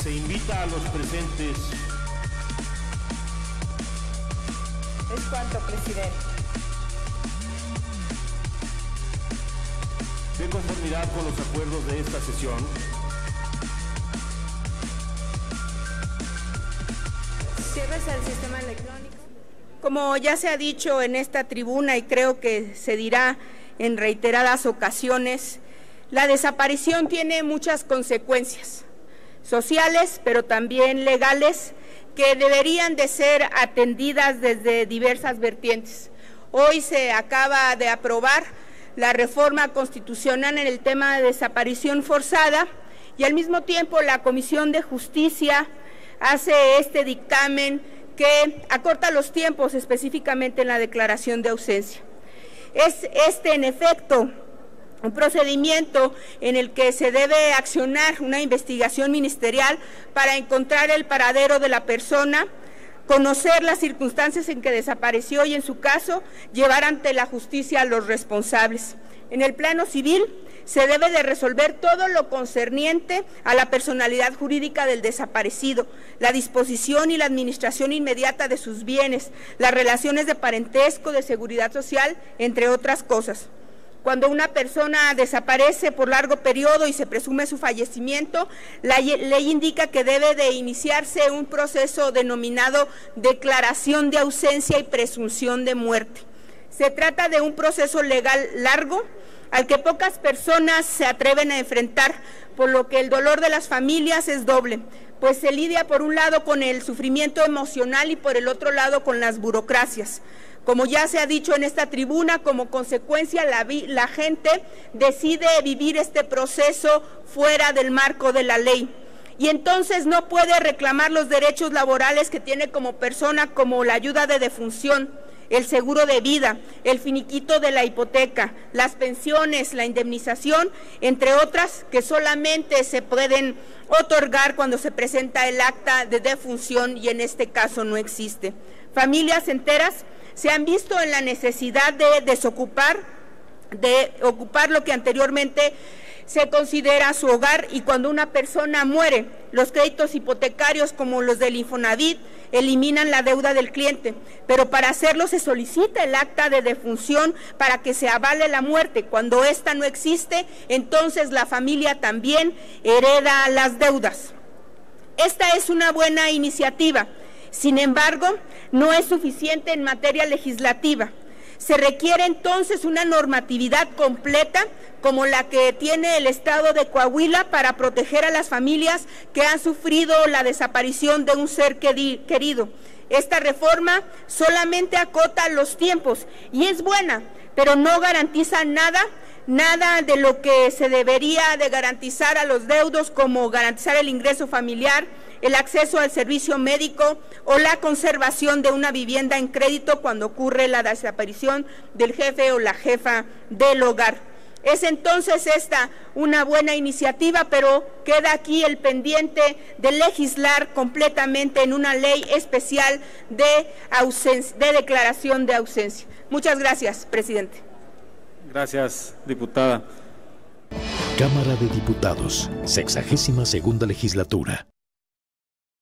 Se invita a los presentes. Es cuanto, presidente. De conformidad con los acuerdos de esta sesión, Cierres al sistema electrónico. Como ya se ha dicho en esta tribuna y creo que se dirá en reiteradas ocasiones, la desaparición tiene muchas consecuencias sociales, pero también legales, que deberían de ser atendidas desde diversas vertientes. Hoy se acaba de aprobar la reforma constitucional en el tema de desaparición forzada y al mismo tiempo la Comisión de Justicia hace este dictamen que acorta los tiempos específicamente en la declaración de ausencia. Es en efecto, un procedimiento en el que se debe accionar una investigación ministerial para encontrar el paradero de la persona, conocer las circunstancias en que desapareció y, en su caso, llevar ante la justicia a los responsables. En el plano civil, se debe de resolver todo lo concerniente a la personalidad jurídica del desaparecido, la disposición y la administración inmediata de sus bienes, las relaciones de parentesco, de seguridad social, entre otras cosas. Cuando una persona desaparece por largo periodo y se presume su fallecimiento, la ley indica que debe de iniciarse un proceso denominado declaración de ausencia y presunción de muerte. Se trata de un proceso legal largo, al que pocas personas se atreven a enfrentar, por lo que el dolor de las familias es doble, pues se lidia por un lado con el sufrimiento emocional y por el otro lado con las burocracias. Como ya se ha dicho en esta tribuna, como consecuencia la gente decide vivir este proceso fuera del marco de la ley y entonces no puede reclamar los derechos laborales que tiene como persona, como la ayuda de defunción, el seguro de vida, el finiquito de la hipoteca, las pensiones, la indemnización, entre otras que solamente se pueden otorgar cuando se presenta el acta de defunción y en este caso no existe. Familias enteras se han visto en la necesidad de ocupar lo que anteriormente se considera su hogar, y cuando una persona muere, los créditos hipotecarios como los del Infonavit eliminan la deuda del cliente, pero para hacerlo se solicita el acta de defunción para que se avale la muerte. Cuando esta no existe, entonces la familia también hereda las deudas. Esta es una buena iniciativa. Sin embargo, no es suficiente en materia legislativa. Se requiere entonces una normatividad completa como la que tiene el Estado de Coahuila para proteger a las familias que han sufrido la desaparición de un ser querido. Esta reforma solamente acota los tiempos y es buena, pero no garantiza nada de lo que se debería de garantizar a los deudos, como garantizar el ingreso familiar, el acceso al servicio médico o la conservación de una vivienda en crédito cuando ocurre la desaparición del jefe o la jefa del hogar. Es entonces esta una buena iniciativa, pero queda aquí el pendiente de legislar completamente en una ley especial de declaración de ausencia. Muchas gracias, presidente. Gracias, diputada. Cámara de Diputados, 62ª legislatura.